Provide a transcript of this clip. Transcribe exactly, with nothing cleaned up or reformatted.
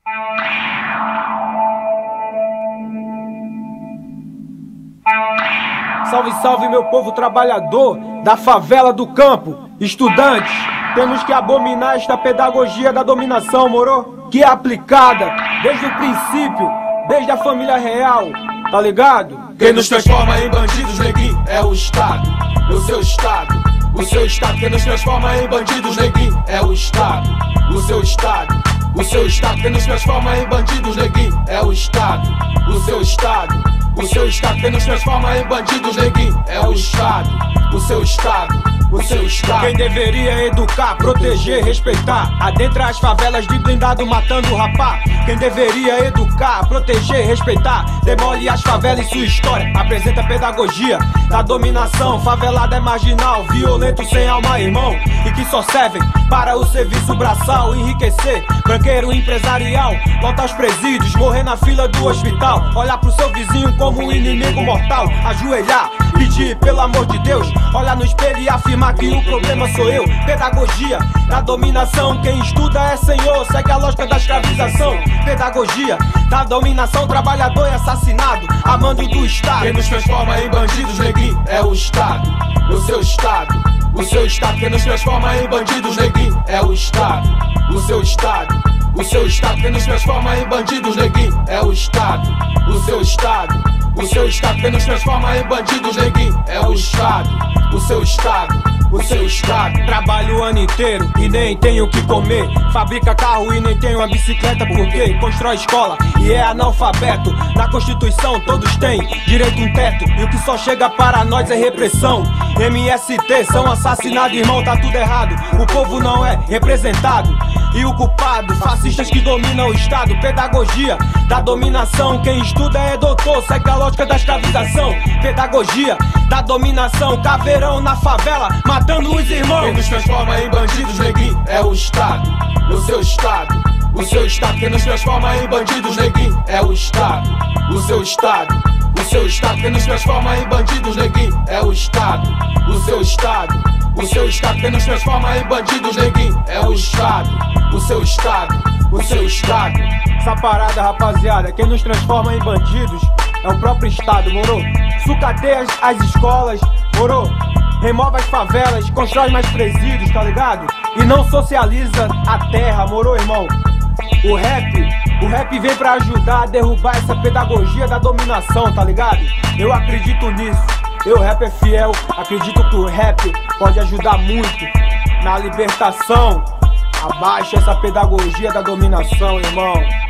Salve, salve, meu povo trabalhador da favela do campo, estudantes. Temos que abominar esta pedagogia da dominação, moro? Que é aplicada desde o princípio, desde a família real, tá ligado? Quem nos transforma em bandidos, neguinho, é o Estado, o seu Estado, o seu Estado. Quem nos transforma em bandidos, neguinho, é o Estado, o seu Estado, o seu Estado. Quem nos transforma em bandidos, neguinho, é o Estado, o seu Estado, o seu Estado. Quem nos transforma em bandidos, neguinho, é o Estado, o seu Estado, o seu Estado. Quem deveria educar, proteger, respeitar, adentra as favelas de blindado matando o rapá. Quem deveria educar, proteger, respeitar, demole as favelas e sua história. Apresenta pedagogia da dominação. Favelada é marginal, violento sem alma, irmão, e que só servem para o serviço braçal. Enriquecer, banqueiro empresarial, volta aos presídios, morrer na fila do hospital. Olhar pro seu vizinho como um inimigo mortal. Ajoelhar, pedir pelo amor de Deus, olhar no espelho e afirmar que o problema sou eu. Pedagogia da dominação, quem estuda é senhor, segue a lógica da escravização. Pedagogia da dominação, trabalhador é assassinado a mando do Estado. Quem nos transforma em bandidos, neguinho, é o Estado, o seu Estado, o seu Estado. Quem nos transforma em bandidos, neguinho, é o Estado, o seu Estado, o seu Estado. Quem nos transforma em bandidos, neguinho, é o Estado, o seu Estado, o seu Estado. Quem nos transforma em bandidos, neguinho, é o Estado, o seu Estado, o seu Estado. Trabalho o ano inteiro e nem tem o que comer. Fabrica carro e nem tem uma bicicleta porque constrói escola e é analfabeto. Na Constituição todos têm direito a um teto e o que só chega para nós é repressão. M S T são assassinados, irmão, tá tudo errado. O povo não é representado e o culpado, fascistas que dominam o Estado. Pedagogia da dominação, quem estuda é doutor, segue a lógica da escravização. Pedagogia da dominação, caveirão na favela, matando os irmãos. Quem nos transforma em bandidos, neguinho, é o Estado, o seu Estado, o seu Estado. Quem nos transforma em bandidos, neguinho, é o Estado, o seu Estado, o seu Estado. Quem nos transforma em bandidos, neguinho, é o Estado, o seu Estado, o seu Estado. Quem nos transforma em bandidos, neguinho, é o Estado, o seu Estado, o seu Estado. Essa parada, rapaziada, quem nos transforma em bandidos é o próprio Estado, moro? Sucateia as, as escolas, moro? Remove as favelas, constrói mais presídios, tá ligado? E não socializa a terra, moro, irmão? O rap, o rap vem pra ajudar a derrubar essa pedagogia da dominação, tá ligado? Eu acredito nisso, eu, rap é fiel, acredito que o rap pode ajudar muito na libertação. Abaixa essa pedagogia da dominação, irmão.